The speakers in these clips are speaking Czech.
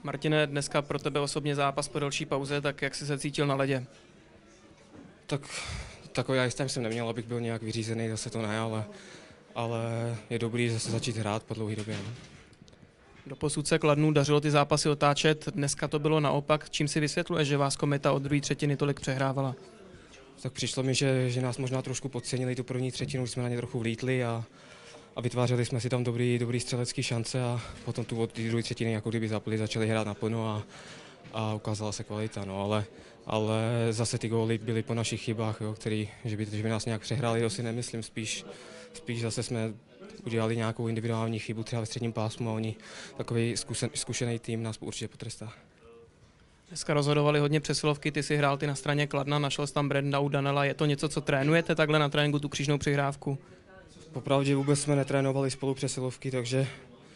Martine, dneska pro tebe osobně zápas po delší pauze, tak jak jsi se cítil na ledě? Tak takový já jsem neměl, abych byl nějak vyřízený, zase to ne, ale je dobrý zase začít hrát po dlouhé době. No. Doposud se Kladnu dařilo ty zápasy otáčet, dneska to bylo naopak. Čím si vysvětluješ, že vás Kometa od druhé třetiny tolik přehrávala? Tak přišlo mi, že nás možná trošku podcenili tu první třetinu, že jsme na ně trochu vlítli a vytvářeli jsme si tam dobrý střelecký šance a potom tu od té druhé třetiny jako kdyby zapli, začali hrát naplno a ukázala se kvalita. No, ale zase ty góly byly po našich chybách, jo, že by nás nějak přehráli, to si nemyslím, spíš zase jsme udělali nějakou individuální chybu třeba ve středním pásmu a oni takový zkušený tým nás určitě potrestá. Dneska rozhodovali hodně přesilovky, ty si hrál ty na straně Kladna, našel jsi tam Brenda Danela. Je to něco, co trénujete takhle na tréninku, tu křížnou přihrávku? Popravdě vůbec jsme netrénovali spolu přesilovky, takže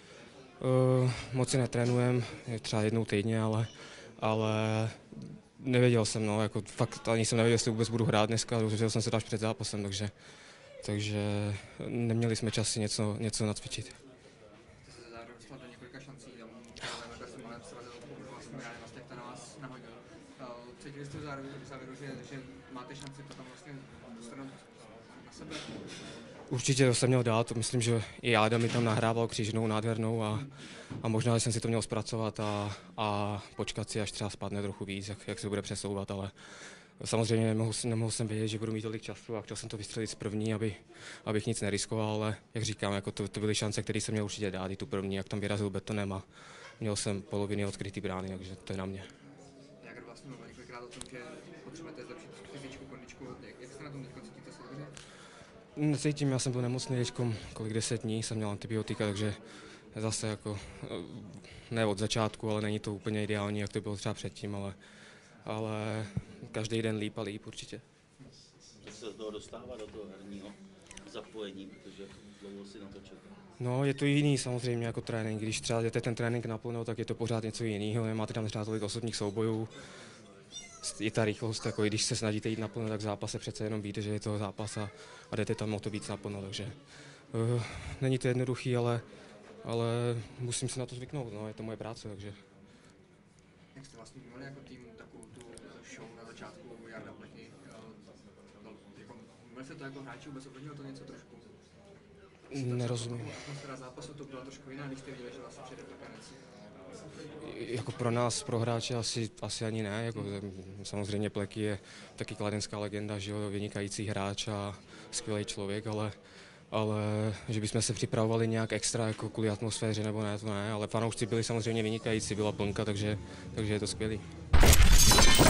moc si netrénujeme, třeba jednou týdně, ale nevěděl jsem, no, jako fakt ani jsem nevěděl, jestli vůbec budu hrát dneska, dozvěděl jsem se to až před zápasem, takže neměli jsme čas si něco nacvičit. Jste se zároveň dostal do několika šancí, takhle jsem malém srazil, vlastně na vás, tak to na vás nahodil. Cítili jste v závěru, že máte šanci potom vlastně dostat na sebe? Určitě to jsem měl dát, to myslím, že i Jáda mi tam nahrával křížnou nádhernou a možná jsem si to měl zpracovat a počkat si, až třeba spadne trochu víc, jak se bude přesouvat, ale samozřejmě nemohl jsem vědět, že budu mít tolik času a chtěl jsem to vystřelit z první, abych nic neriskoval, ale jak říkám, jako to byly šance, které jsem měl určitě dát, i tu první, jak tam vyrazil betonem a měl jsem poloviny odkrytý brány, takže to je na mě. Jak vlastně mluvil několikrát o tom, že potřebujete zlepšit fyzičku, kondičku, jak jste na tom teď cítíte se dobře? Necítím, já jsem byl nemocný teďkom, kolik 10 dní jsem měl antibiotika, takže zase jako ne od začátku, ale není to úplně ideální, jak to bylo třeba předtím, ale každý den líp a líp určitě. Jak se do toho dostává, do toho herního zapojení, protože dlouho si na to čekal? No, je to jiný samozřejmě jako trénink, když třeba jdete ten trénink naplno, tak je to pořád něco jiného, nemáte tam třeba tolik osobních soubojů. I ta rychlost, jako když se snažíte jít naplno, tak v zápase přece jenom víte, že je to zápas a jdete tam o to víc naplno, takže není to jednoduchý, ale musím se na to zvyknout, no, je to moje práce, takže. Jak jste vlastně měli jako tým takovou tu show na začátku Jarda Pleky? Měli jste to jako hráči, vůbec ovlivnilo to něco trošku? Nerozumím. Atmosféra zápasu to byla trošku jiná, když jste viděli, že vlastně přijde Plekanec. Jako pro nás, pro hráče asi ani ne, jako, samozřejmě Pleky je taky kladenská legenda, že jo, vynikající hráč a skvělý člověk, ale že bychom se připravovali nějak extra jako kvůli atmosféře nebo ne, to ne, ale fanoušci byli samozřejmě vynikající, byla plnka, takže je to skvělý.